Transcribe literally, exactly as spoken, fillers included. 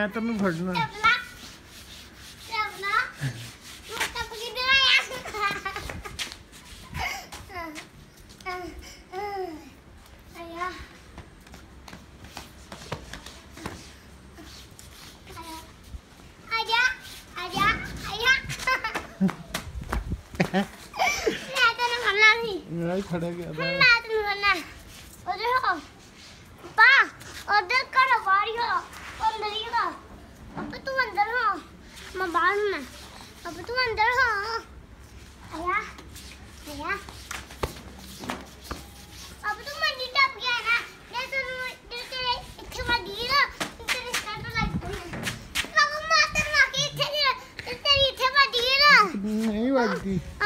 ਮੈਂ ਤੈਨੂੰ ਫੜਨਾ मैं खड़ा गया था मैं तन्नू करना उधर हो पा उधर कर बाहर हो अंदर ही हो अब तू अंदर हो मैं बाहर हूं मैं अब तू अंदर हो आया आया अब तू मंडी टप गया ना मैं तन्नू तेरे इथे वडी ना तेरे स्टार्ट लाइक अब मातर ना के इथे तेरी इथे वडी ना नहीं वजती